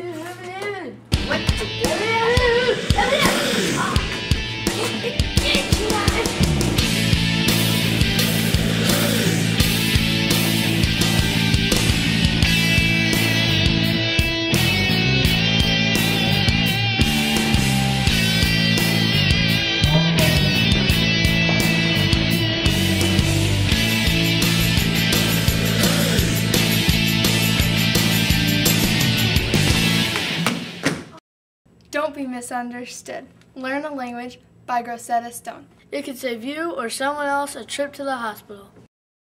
Don't be misunderstood. Learn a language by Grosetta Stone. It could save you or someone else a trip to the hospital.